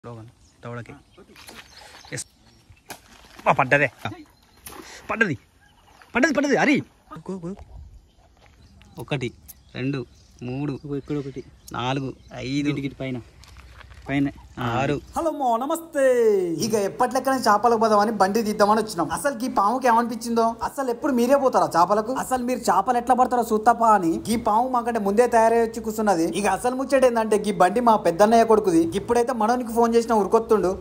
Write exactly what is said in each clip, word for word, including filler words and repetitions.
దవడకి పడ్డదే పడ్డది పడ్డది పడ్డది అరి ఒకటి రెండు మూడు ఇక్కడ ఒకటి నాలుగు ఐదు పైన పైన ఆరు. హలో మో నమస్తే. ఇక ఎప్పట్లెక్కనే చేపలకు పోదామని బండి తీద్దామని వచ్చినాం. అసలు ఈ పాముకి ఏమనిపించిందో, అసలు ఎప్పుడు మీరే పోతారా చేపలకు? అసలు మీరు చేపలు ఎట్లా పడతారో చూస్తాపా అని ఈ పాము మాకంటే ముందే తయారై వచ్చి కూర్చున్నది. ఇక అసలు ముచ్చట ఏంటంటే ఈ బండి మా పెద్దన్నయ్య కొడుకుది. ఇప్పుడైతే మనోనికి ఫోన్ చేసిన ఉరుకొత్తుండు.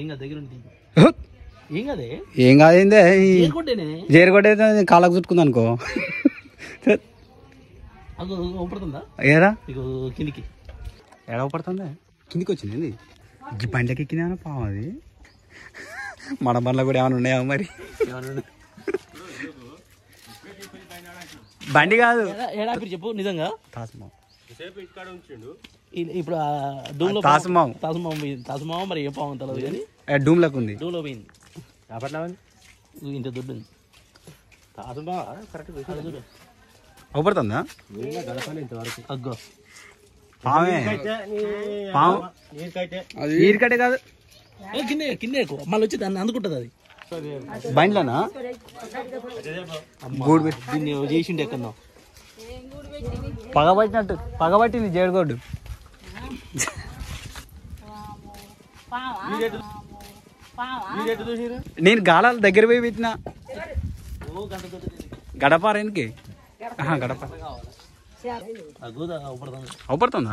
ఏం కాదేందే జేరుకొట్టే కాళ్ళకు చుట్టుకుంది అనుకో. ఏరా కిందికి ఎడవ పడుతుందా కిందికి వచ్చింది. ఈ బండ్లకి ఎక్కినా పాము అది. మన బండ్లో కూడా ఏమైనా ఉన్నాయా మరి? బండి కాదు చెప్పు నిజంగా. తాసుమావు ఇప్పుడు తాసుమావు తాసుమావు తాసుమావు మరి ఏ పాము తెలియదు కానీ డూమ్ లకు ఉంది. డూలో పోయింది ఇంత దుడ్డు ఉంది. అవపడుతుందా అగ్గో పామే పాము ఈరికట్టే కాదు కింద కింద మళ్ళీ వచ్చి దాన్ని అందుకుంటుంది అది బండ్లనా గూడు దీన్ని చేసిండే ఎక్కడో పగబట్టినట్టు పగబట్టింది జేడుగోడ్డు. నేను గాలాల దగ్గర పోయి పెట్టిన గడపారేనికి గడప అవపడుతుందా?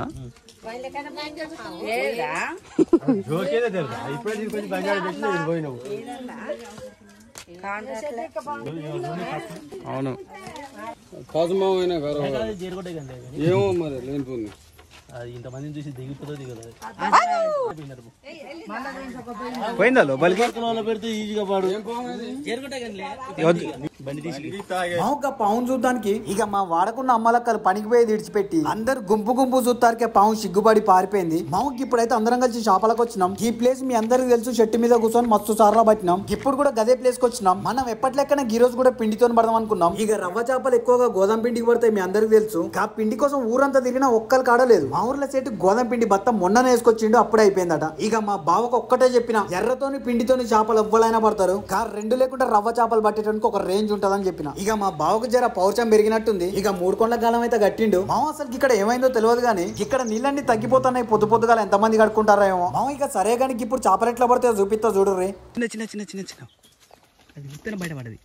అవును ఏమో మరి లేనిపోయింది. అది ఇంతమందిని చూసి దిగిపోతుంది దిగదు. పోయిందా లోపలికి పెడితే ఈజీగా పాడు మాకు పాము చూడ్డానికి ఇక మా వాడకున్న అమ్మలక్కలు పనికి పోయేది ఇడిచిపెట్టి అందరు గుంపు గుంపు చూస్తారికే పాము సిగ్గుపడి పారిపోయింది. మాకు ఇప్పుడైతే అందరం కలిసి చేపలకు వచ్చినాం. ఈ ప్లేస్ మీ అందరికి తెలుసు, చెట్టు మీద కూర్చొని మస్తు సార్లు పట్టినాం. ఇప్పుడు కూడా గదే ప్లేస్ కి వచ్చినాం. మనం ఎప్పటిలెక్కనే ఈ రోజు కూడా పిండితో పడదాం అనుకున్నాం. ఇక రవ్వ చేపలు ఎక్కువగా గోదాం పిండికి పడతాయి, మీ అందరికి తెలుసు. ఆ పిండి కోసం ఊరంతా తిరిగినా ఒక్కలు కాడలేదు. మా ఊర్లో సేటు గోదాం పిండి బత్త మొన్ననే వేసుకొచ్చిండు, అప్పుడే అయిపోయిందట. ఇక మా బావకు ఒక్కటే చెప్పిన, ఎర్రతోని పిండితోని చేపలు ఎవ్వలైనా పడతారు, కారు రెండు లేకుండా రవ్వ చేపలు పట్టేటానికి ఒక రేంజ్ ఉంటదని చెప్పిన. ఇక మా బావకు జర పౌరుషం పెరిగినట్టుంది. ఇక మూడు కొండల గాలం అయితే గట్టిండు. మామ అసలు ఇక్కడ ఏమైందో తెలియదు కానీ ఇక్కడ నీళ్ళన్ని తగ్గిపోతున్నాయి. పొద్దు పొద్దుగాల ఎంతమంది కడుక్కుంటారో ఏమో. మామ ఇక సరే కానీ ఇప్పుడు చేపలు ఎట్లా పడితే చూపిస్తా చూడు రే. చిన్న చిన్న చిన్న చిన్న చిన్న అది ఉత్తన బయట పడది.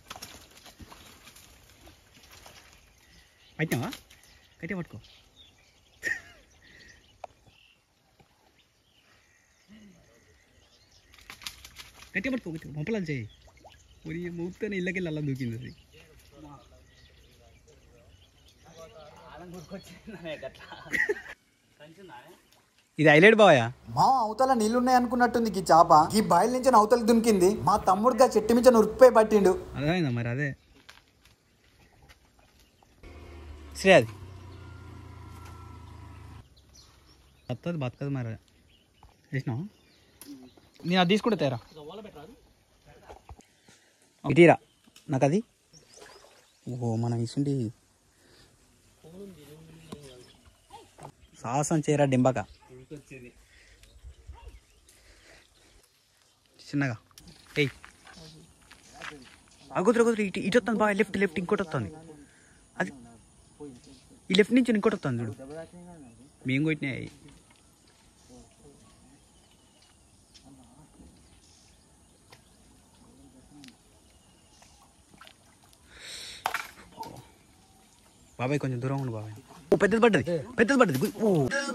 పట్టినావా? కట్టే పట్టుకో. గట్టిగా పట్టుకో, గట్టిగా పంపలాలు చేయి. మరి మూతనే ఇళ్ళకెళ్ళి అలా దూకింది అది. ఇది హైలైట్ బావయా. మా అవతల నీళ్లున్నాయి అనుకున్నట్టుంది ఈ చేప. ఈ బాయిల నుంచి అవతల దునికింది. మా తమ్ముడుగా చెట్టు మించి ఉరికిపోయి పట్టిండు. అదేమైందా మరి? అదే శ్రీ అది బతది బతకదు మరి. వేసినా నేను అది తీసుకుంటే తేరా ఇటీరా నాకు అది. ఓహో మనం ఇసుండి సాహసం చేయరా డింబక చిన్నగా. ఏయ్ అగుతురు అగుతురు ఇటు ఇటు వస్తుంది బాగా. లెఫ్ట్ లెఫ్ట్ ఇంకోటి వస్తుంది. అది ఈ లెఫ్ట్ నుంచి ఇంకోటి వస్తుంది చూడు. మేము కొట్టినాయి. బాబాయ్ కొంచెం దూరం ఉండు బాబాయ్. ఓ పెద్దది పడ్డది, పెద్దది పడ్డది. ఓ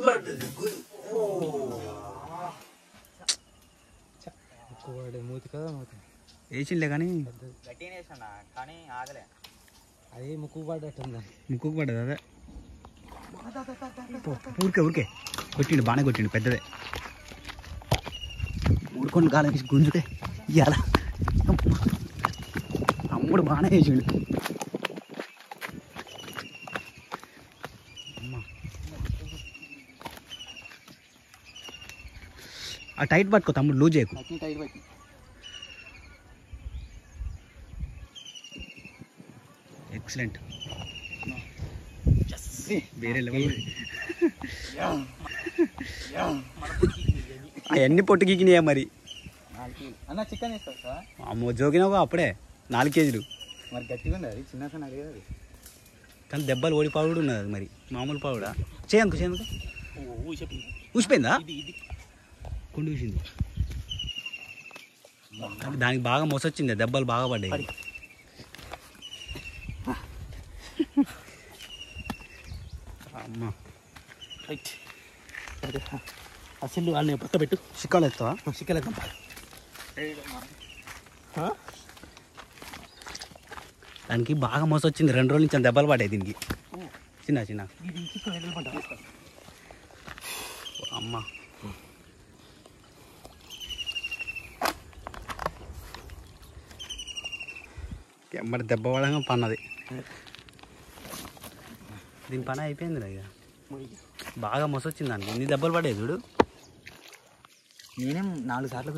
వేసిండే కానీ అది ముక్కు పడ్డట్టు ముక్కుకు పడ్డది. అదే ఊరికే ఊరికే కొట్టిండు, బాగానే కొట్టిండు. పెద్దదే ఊరుకొని గాలం వేసి గుంజుకే ఇవాళ అమ్ముడు బాగానే వేసిండు. ఆ టైట్ పట్టుకో తమ్ముడు, లూజ్ చేయకు. ఎక్సలెంట్, వేరే లెవెల్. అవన్నీ పొట్టు గీకినాయా మరి అన్న చికెన్ ఇస్తావు సార్ అమ్మో జోకినావు అప్పుడే నాలుగు కేజీలు మరి గట్టిగా ఉంది అది చిన్న సన్న అడిగేది కానీ దెబ్బలు ఓడి పావుడు ఉన్నది అది మరి మామూలు పావుడా చేయందుకు చేయందుకు ఊసిపోయిందా కొండు ఊసింది దానికి బాగా మొసొచ్చింది దెబ్బలు బాగా పడ్డాయి అమ్మా అసలు వాళ్ళని పక్క పెట్టు చిక్కాలు ఎత్తావా చిక్కలు దానికి బాగా మొసొచ్చింది రెండు రోజుల నుంచి దెబ్బలు పడ్డాయి దీనికి చిన్న చిన్న అమ్మ ఎమ్మడి దెబ్బ పడగా పన్నది దీని పని అయిపోయింది ఇక బాగా మొసొచ్చింది దానికి ఎన్ని దెబ్బలు పడ్డాయి చూడు నేనేం నాలుగు సార్లు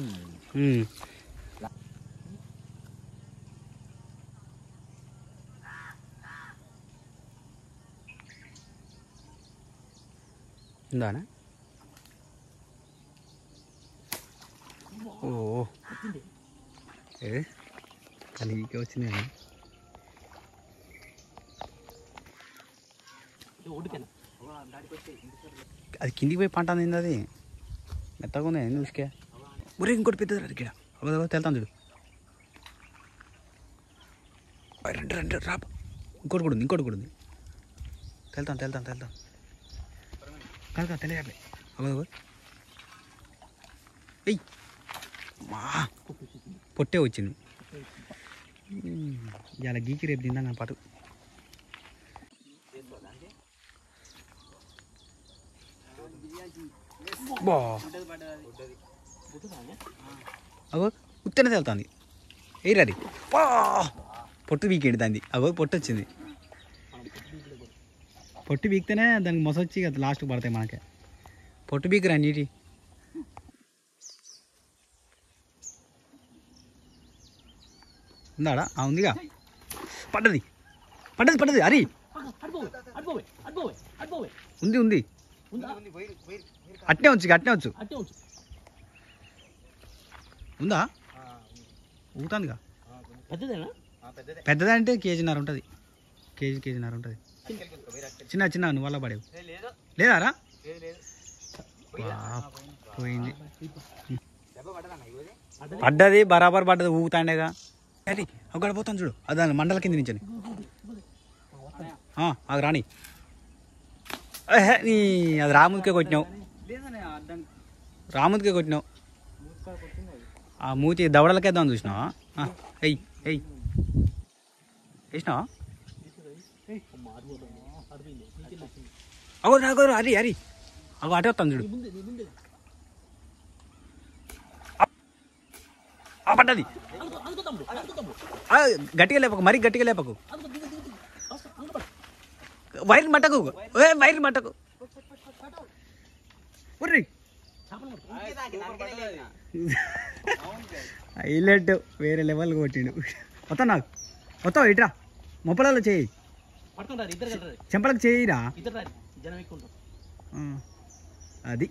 ఉందానా ఓ ఏ కలిగికే వచ్చింది అది కిందికి పోయి పంట అంది అది మెత్తగా ఉంది ఏంది ఉసుకే ఒరే ఇంకోటి పెద్దది అది ఇక్కడ అవ తెలుతాను చూడు రెండు రెండు రా ఇంకోటి కూడా ఉంది ఇంకోటి కూడా ఉంది తెలుతాను తెలుతాను తెలుతాను కాదు కాదు తెలియట్లే అవ ఎయ్ మా పొట్టే వచ్చింది ఇలా గీకి రేపు తిందా పాటు బా అగో ఉత్తనే వెళ్తుంది ఎయిరది వా పొట్టు వీకేండి దాన్ని అగో పొట్టు వచ్చింది పొట్టు బీకితేనే దానికి మొసొచ్చి కదా లాస్ట్కి పడతాయి మనకే పొట్టు బీకిరా నీటి ఉందాడా ఉందిగా పడ్డది పడ్డది పడ్డది అరి ఉంది ఉంది అట్నే వచ్చు అట్నే వచ్చు ఉందా ఊగుతుందిగా పెద్దదా అంటే కేజీన్నర ఉంటుంది కేజీ కేజీన్నర ఉంటుంది చిన్న చిన్న నువ్వు వల్ల పడేవు లేదారా పోయింది పడ్డది బరాబర్ పడ్డది ఊగుతాండేగా అది అక్కడ పోతాను చూడు అది మండల కింద నుంచి అది రాని నీ అది రాముదికే కొట్టినావు రాముదికే కొట్టినావు ఆ మూతి దవడలకేద్దాం చూసినావా ఎయ్ ఎయ్ వేసినావా అగో అగో హరి హరి అగో అటే వస్తాను చూడు పడ్డది గట్టిగా లేపకు మరీ గట్టిగా లేపకు వైర్ మట్టకు వైర్ మట్టకు ఉర్రి హైలైట్ వేరే లెవెల్ కొట్టిండు వస్తా నాకు వస్తావు ఇట్రా మొప్పలలో చేయి చెంపలకు చేయిరా అది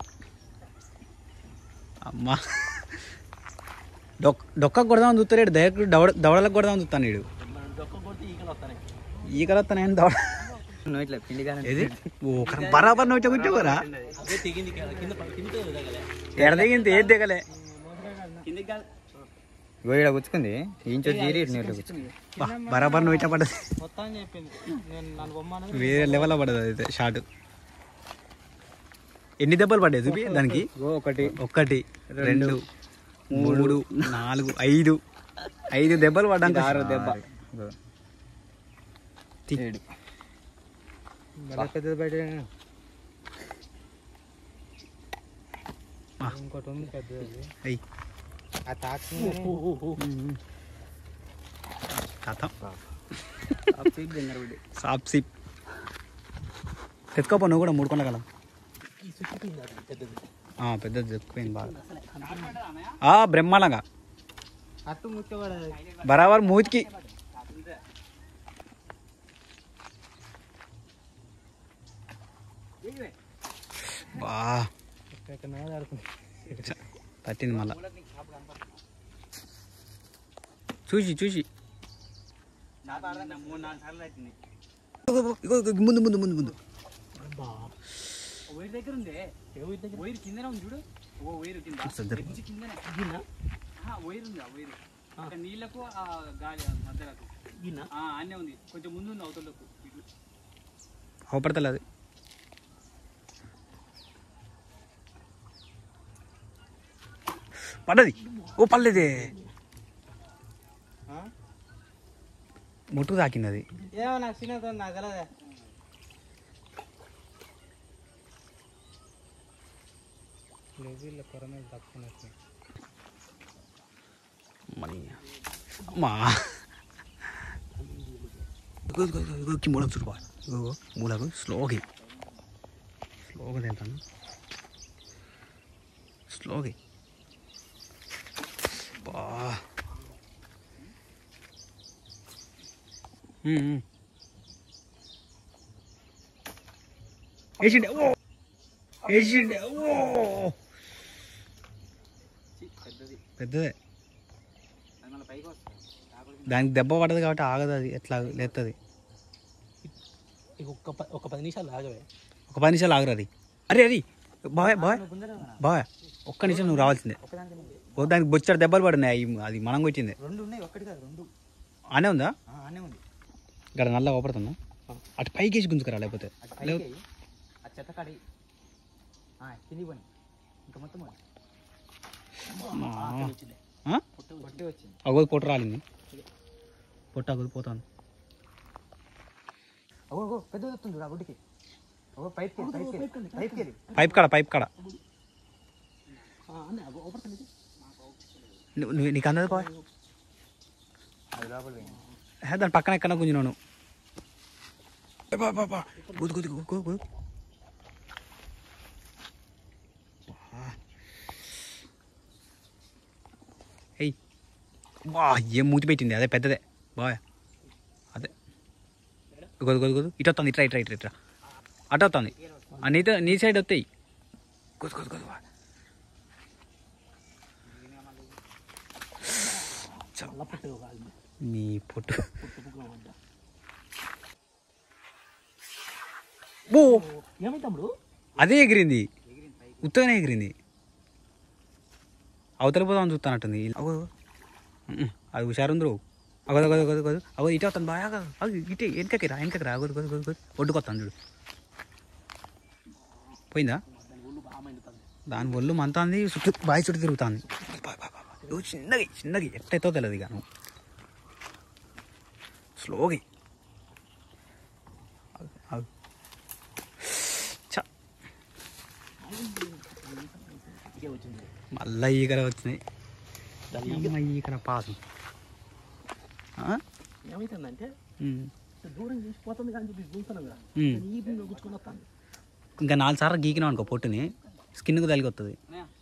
అమ్మా డొక్ డొక్కకు కొడదామని చూస్తాడు డైరెక్ట్ దవడ దవడలకు కొడదామని చూస్తాను వీడు ఈకలు వస్తాను దవడ ఏది బరాబర్ నోట కూర్చోరా ఎడ దిగింది ఏది దిగలే కూర్చుకుంది బరాబర్ నోట పడ్డది వేరే లెవెల్లో పడ్డది అయితే షార్ట్ ఎన్ని దెబ్బలు పడ్డాయి చూపి దానికి ఒకటి ఒకటి రెండు మూడు నాలుగు ఐదు ఐదు దెబ్బలు పడ్డాక ఆరు దెబ్బ పెద్దది బయట ఇంకోటి ఉంది పెద్దది అయ్యి ఆ తాకి కథం సాప్ సిప్ తెచ్చుకోపో నువ్వు కూడా మూడు కొనగలం పెద్దది చెప్పుకోయింది బాగా బ్రహ్మాండంగా అట్టు ముచ్చబడదు బరాబర్ మూతికి బా పట్టింది మళ్ళా చూసి చూసి ముందు ముందు ముందు ముందు వైర్ దగ్గర ఉందే వైర్ కిందనే ఉంది చూడు ఓ వైర్ కింద కిందనే వైర్ ఉంది ఆ వైర్ నీళ్ళకు ఆ గాలి మధ్యలకు అన్నీ ఉంది కొంచెం ముందు ఉంది అవతలకు అవపడతలేదు అది పడ్డది ఓ పర్లేదే ముట్టుకు తాకింది అది ఏమో నాకు చిన్నతో నాకు తెలదే అమ్మా మూలకు చూడు మూలకు స్లోగా స్లోగా తింటాను స్లోగా బా వేసిండే ఓ వేసిండే ఓ పెద్దదే దానికి దెబ్బ పడదు కాబట్టి ఆగదు అది ఎట్లా లేస్తుంది ఒక్క ఒక పది నిమిషాలు ఆగవే ఒక పది నిమిషాలు ఆగరు అది అరే అది బాయ్ బాయ్ బాయ్ ఒక్క నిమిషం నువ్వు రావాల్సిందే ఓ దానికి బొచ్చాడు దెబ్బలు పడినాయి అవి అది మనం కొట్టింది రెండు ఉన్నాయి ఒక్కటి కాదు రెండు ఆనే ఉందా ఆనే ఉంది ఇక్కడ నల్ల ఓపడుతుందా అటు పైకి వేసి గుంజుకురా లేకపోతే ఆ చెత్త కాడి కింది పోయి ఇంకా మొత్తం అగోది పొట్ట రాలింది పొట్ట అగోది పోతాను అగో పెద్ద వస్తుంది ఆ గుడ్డికి అగో పైప్ పైప్ పైప్ కాడ పైప్ కాడ నువ్వు నీకు అందదు బాయ్ దాని పక్కన ఎక్కడ గుంజినాను గుద్దు గుద్దు గుద్దు ఏయ్ బా ఏం మూతి పెట్టింది అదే పెద్దదే బాయ్ అదే గొదు గొదు గొదు ఇటు వస్తుంది ఇట్రా ఇట్రా ఇట్రా ఇట్రా అటు వస్తుంది నీతో నీ సైడ్ వస్తాయి గొదు గొదు గొదు నీ పొట్టు ఓ ఏమైతమ్ముడు అదే ఎగిరింది ఉత్తగానే ఎగిరింది అవతల పోదామని చూస్తానట్టుంది అగో అది హుషారుందరు అగదు అగదు అగదు అగదు అగో ఇటు వస్తాను బాగా అది ఇటే వెనకకి రా వెనకకి రా అగదు గదు గదు గదు ఒడ్డుకొస్తాను చూడు పోయిందా దాని ఒళ్ళు మంతాంది చుట్టూ బావి చుట్టూ తిరుగుతుంది చిన్నగి చిన్నగి ఎట్టయితో తెలియదు ఇక నువ్వు స్లోగా మళ్ళా ఈకర వచ్చినాయి ఈకర పాసం ఏమైతుందంటే దూరం చేసిపోతుంది కానీ చెప్పి చూస్తున్నాం కదా గుచ్చుకొని వస్తాను ఇంకా నాలుగు సార్లు గీకినాం అనుకో పొట్టుని స్కిన్కు తలిగి వస్తుంది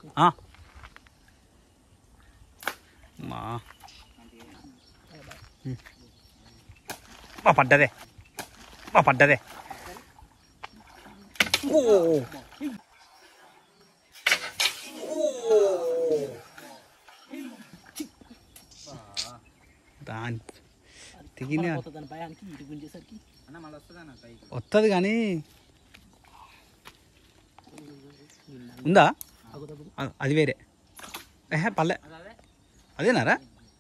మా బా పడ్డదే బా పడ్డదే ఓ దాని తెగిన వస్తుంది కానీ ఉందా అది వేరే ఏహే పల్లె అదేనారా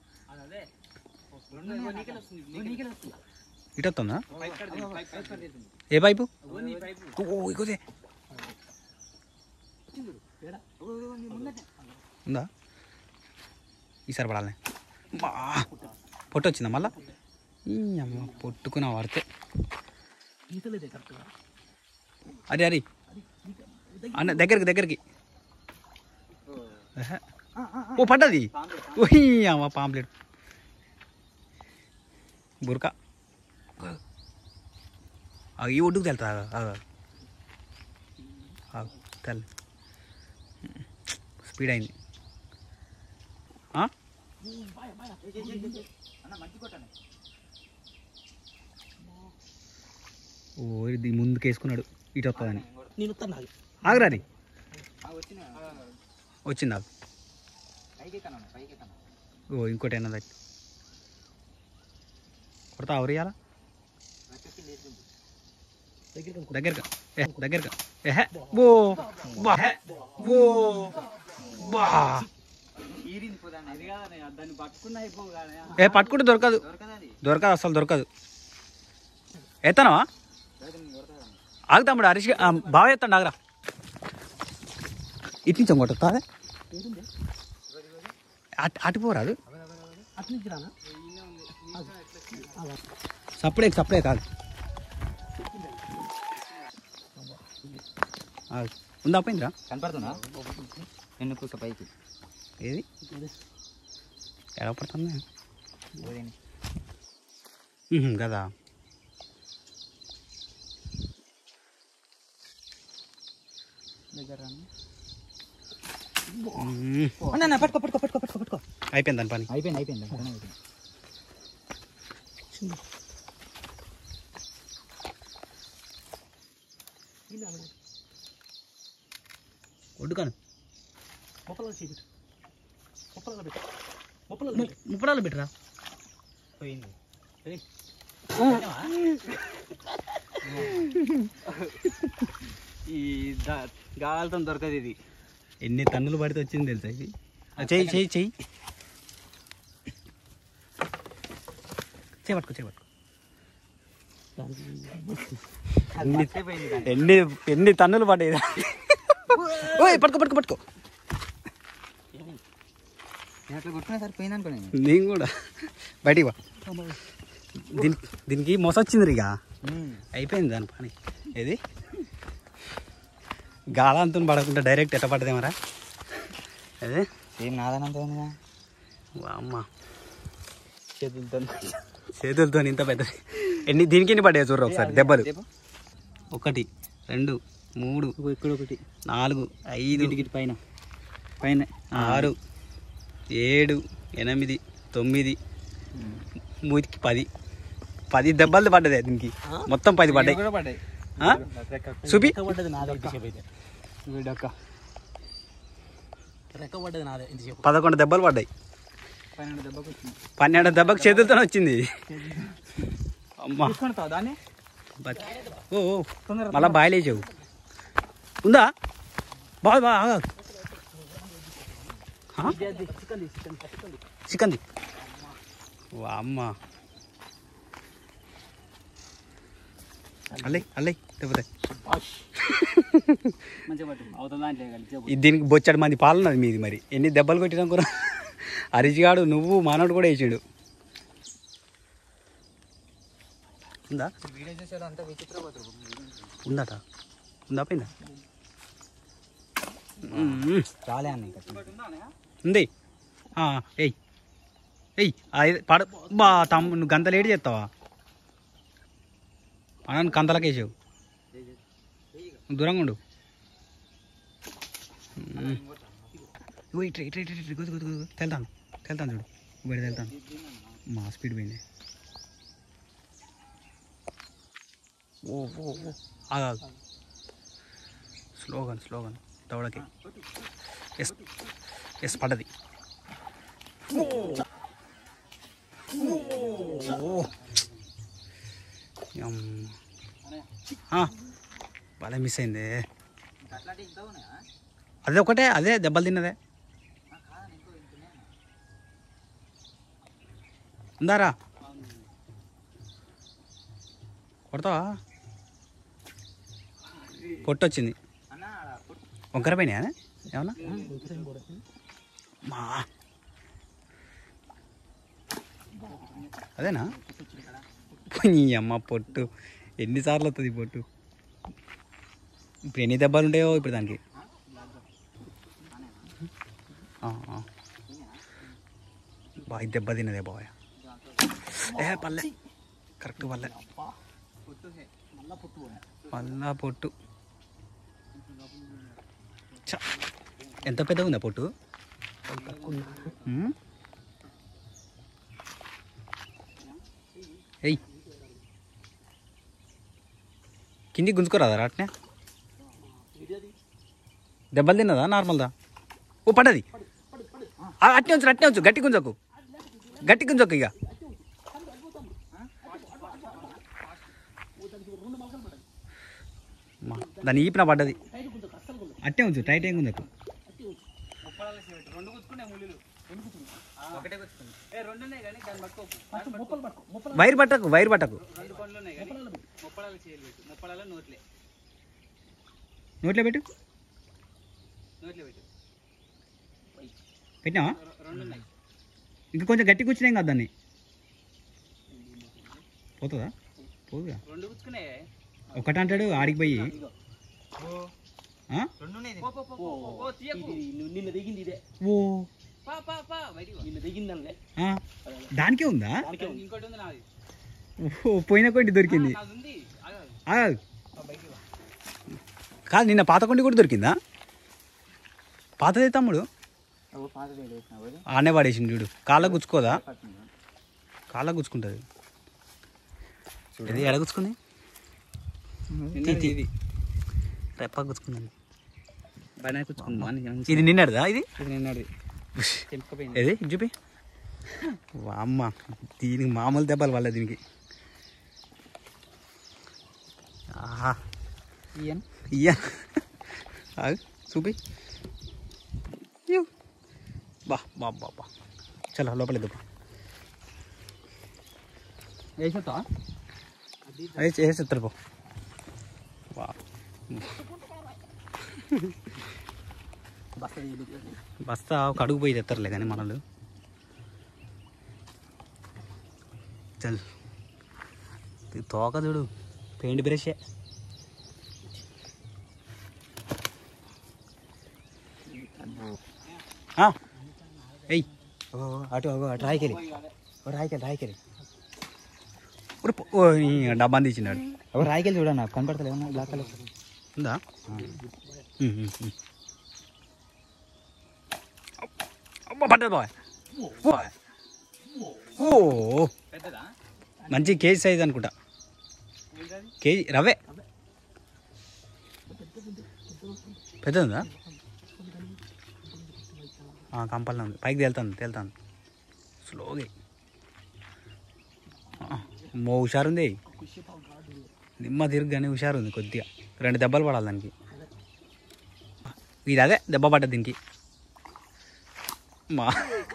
ఇటు వస్తుందా ఏ పైపు ఓ ఇకోదే ఉందా ఈసారి పడాలి బా పొట్టు వచ్చిందా మళ్ళా ఈ అమ్మ పొట్టుకున్నా వాడితే అరే అరే అన్న దగ్గరికి దగ్గరికి ఓ పడ్డది ఓయ్ అమ్మ పాంప్లెట్ బురకా ఈ ఒడ్డుకు తెలుతా తెల్ స్పీడ్ అయింది ఓ ఇది ముందుకు వేసుకున్నాడు ఇటు వస్తుందని నేను వస్తాను ఆగరాది వచ్చిందా ఓ ఇంకోటి ఏమన్నా కొడతా అవరియాలా దగ్గరగా ఏ దగ్గరగా ఏహే బో బా బో బా ఏ పట్టుకుంటే దొరకదు దొరకదు అసలు దొరకదు ఎత్తానవా ఆగుతాముడు హరీష్ బాగా ఎత్తాడు ఆగరా ఇటు నుంచి కొట్టా అటు అటు పోరాదు సప్పుడే సప్పుడే కాదు ఉందా పోయిందిరా కనపడుతుందా ఎన్ని పూస పైకి ఏది ఎలా పడుతుంది కదా పట్టుకో పట్టుకో పట్టుకో పట్టుకో పట్టుకో అయిపోయింది దాని పని అయిపోయింది అయిపోయింది అయిపోయింది ఒడ్డుకాను ముప్పడాలు పెట్టరా పోయింది ఈ గాలతో దొరకదు ఇది ఎన్ని టన్నులు పడితే వచ్చింది తెలుసా ఇది చెయ్యి చెయ్యి చెయ్యి చేపట్టుకో చేపట్టుకో ఎన్ని ఎన్ని ఎన్ని టన్నులు పడ్డాయి ఓయ్ పట్టుకో పట్టుకో పట్టుకో అట్లా కొట్టుకున్నా సార్ పోయింది అనుకో నేను నేను కూడా బయటికి వా దీనికి దీనికి మొసొచ్చింది ఇక అయిపోయింది దాని పని ఏది గాలంతో పడకుండా డైరెక్ట్ ఎట్ట పడ్డదేమరా అదే ఏం నాదనంత ఉందిగా అమ్మ చేతులతో చేతులతో ఇంత పెద్ద ఎన్ని దీనికి ఎన్ని పడ్డాయి చూడరు ఒకసారి దెబ్బలు ఒకటి రెండు మూడు ఇక్కడ ఒకటి నాలుగు ఐదు పైన పైన ఆరు ఏడు ఎనిమిది తొమ్మిది మూతికి పది పది దెబ్బలు పడ్డది దీనికి మొత్తం పది పడ్డాయి పడ్డాయి చూపి పడ్డది నాదే డక్క రెక్క పడ్డది నాదే ఇంతసేపు పదకొండు దెబ్బలు పడ్డాయి పన్నెండు దెబ్బకు వచ్చింది పన్నెండు దెబ్బకు చేతులతో వచ్చింది అమ్మా దాన్ని ఓ మళ్ళా బాయిల్ వేసావు ఉందా బాగా బాగా చికెన్ది అమ్మ అల్లే అల్లే లేకపోతే దీనికి బొచ్చడి మంది పాలన్నది మీది మరి ఎన్ని దెబ్బలు కొట్టినా కూడా హరీష్గాడు నువ్వు మానవుడు కూడా వేసాడు ఉందా ఉందట ఉందా పోయిందా చాలే అన్న ఉంది ఎయ్ ఎయ్ పడ బా తమ్ము నువ్వు గంత లేట్ చేస్తావా పడాను కంతలకేసావు దూరంగా ఉండు ఇట్రా ఇట్రా ఇట్రా గుద్దు గుద్దు గుద్దు వెళ్తాను వెళ్తాను చూడు బయట వెళ్తాను మా స్పీడ్ పోయింది ఓ ఓ ఓ ఆగా స్లోగన్ స్లోగన్ దవడకి ఎస్ ఎస్ పడ్డది బాగా మిస్ అయింది అదే ఒకటే అదే దెబ్బలు తిన్నదే ఉందారా కొడతావా పొట్టు వచ్చింది వంకర పోయినాయా ఏమన్నా మా అదేనా నీ అమ్మ పొట్టు ఎన్నిసార్లు వస్తుంది పొట్టు ఇప్పుడు ఎన్ని దెబ్బలు ఉంటాయో ఇప్పుడు దానికి బాగా దెబ్బ తిన్నదే బాయ్ ఏ పల్లె కరెక్ట్ పల్లె మళ్ళా పొట్టు చ ఎంత పెద్దగా ఉందా పొట్టు ఎయ్ కిందికి గుంజుకోరాదా అట్నే దెబ్బలు తిన్నదా నార్మల్దా ఓ పడ్డది అట్నే ఉంచు అట్నే ఉంచు గట్టి గుంజకు గట్టి గుంజకు ఇక దాని ఈపిన పడ్డది అట్టే ఉంచు టైట్ ఏం గుంజకు వైర్ పట్టకు వైర్ పట్టకు నోట్లో పెట్టు పెట్టినావా ఇంకా కొంచెం గట్టి కూర్చున్నాం కదా దాన్ని పోతుందా పోదుగా ఒకటి అంటాడు ఆడికి పోయి దానికే ఉందా పోయిన కొండి దొరికింది కాదు నిన్న పాత కొండి కూడా దొరికిందా పాతదే తమ్ముడు ఆనే పడేసింది చూడు కాళ్ళ గుచ్చుకోదా కాళ్ళ గుచ్చుకుంటుంది ఇది ఎడ గుచ్చుకుంది ఇది రెప్ప గుచ్చుకుందండి బాగా గుచ్చుకుంది ఇది నిన్నడుదా ఇది నిన్నది ఏది చూపి అమ్మ దీనికి మామూలు దెబ్బలు వాళ్ళ దీనికి ఆహా ఇయ్యన్ ఇయ్యన్ చూపి బా బా బా బా చలో లోపల దుబ్బా వేసేస్తా వేసేస్తారు పో బా బస్తా ఒక అడుగు పోయి తెస్తారులే కానీ మనలు చల్ తోక చూడు పెయింట్ బ్రషే ఎయ్ అటు అటు రాయికెళ్ళి రాయికెళ్ళి రాయికెళ్ళి ఓ డబ్బా తీసినాడు ఒక రాయికెళ్ళి చూడ నాకు కనపడతలే ఏమన్నా బ్లాక్ కలర్ ఉందా పడ్డది బాయ్ ఓ మంచి కేజీ సైజ్ అనుకుంటా కేజీ రవ్వే పెద్దదా కంపల్లా ఉంది పైకి తేలుతుంది తేలుతుంది స్లోగా మో హుషారుంది నిమ్మ తిరగగానే హుషారుంది కొద్దిగా రెండు దెబ్బలు పడాలి దానికి ఇది అదే దెబ్బ పడ్డది దీనికి మా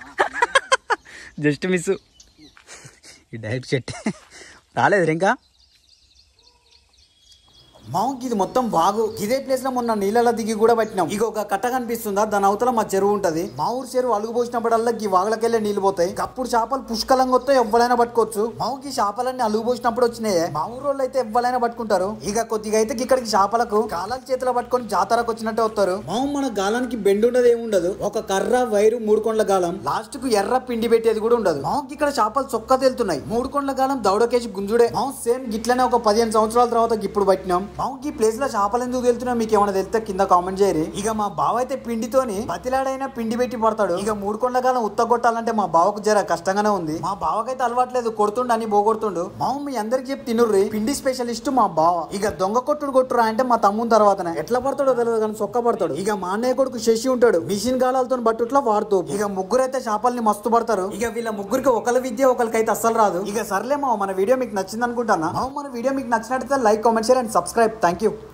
జస్ట్ మిస్ ఈ డైప్ చెట్టు రాలేదు ఇంకా మాకు ఇది మొత్తం వాగు ఇదే ప్లేస్ లో మొన్న నీళ్ళలో దిగి కూడా పట్టినాం ఇక ఒక కట్ట కనిపిస్తుందా దాని అవతల మా చెరువు ఉంటది మా ఊరు చెరువు అలుగు పోసినప్పుడల్లా ఈ వాగులకెళ్ళే నీళ్ళు పోతాయి అప్పుడు చేపలు పుష్కలంగా వస్తాయి ఎవ్వరైనా పట్టుకోవచ్చు మాకు ఈ చేపలన్నీ అలుగు పోసినప్పుడు వచ్చినాయి మా ఊరు వాళ్ళు అయితే ఎవ్వరైనా పట్టుకుంటారు ఇక కొద్దిగా అయితే ఇక్కడికి చేపలకు కాలాల చేతిలో పట్టుకొని జాతరకు వచ్చినట్టే వస్తారు మాము మన గాలానికి బెండ్ ఉండదు ఏముండదు ఒక కర్ర వైరు మూడు కొండల గాలం లాస్ట్ కు ఎర్ర పిండి పెట్టేది కూడా ఉండదు మాకు ఇక్కడ చేపలు చొక్క తేలుతున్నాయి మూడు కొండల గాలం దౌడకేసి గుంజుడే మాకు సేమ్ గిట్లనే ఒక పదిహేను సంవత్సరాల తర్వాత ఇప్పుడు పట్టినాం మాకు ఈ ప్లేస్ లో చేపలు ఎందుకు వెళ్తున్నా మీకు ఏమైనా తెలిస్తే కింద కామెంట్ చేయరు ఇక మా బావ అయితే పిండితోని పతిలాడైనా పిండి పెట్టి పడతాడు ఇక మూడు కొండగాలం ఉత్తగొట్టాలంటే మా బావకు జర కష్టంగానే ఉంది మా బావకైతే అలవాట్లేదు కొడుతుండు అని బోగొడుతుండు మామ మీ అందరికి చెప్పి తినుర్రి పిండి స్పెషలిస్ట్ మా బావ ఇక దొంగ కొట్టుడు కొట్టురా అంటే మా తమ్ముని తర్వాతనే ఎట్లా పడతాడో తెలియదు కానీ సొక్క పడతాడు ఇక మా అన్నయ్య కొడుకు శశి ఉంటాడు మిషన్ గాలాలతో బట్టుట్లా వాడుతూ ఇక ముగ్గురు అయితే చేపల్ని మస్తు పడతారు ఇక వీళ్ళ ముగ్గురికి ఒకరి విద్య ఒకరికైతే అస్సలు రాదు ఇక సర్లే మా మన వీడియో మీకు నచ్చింది అనుకుంటానా మన వీడియో మీకు నచ్చినట్లయితే like comment share and subscribe thank you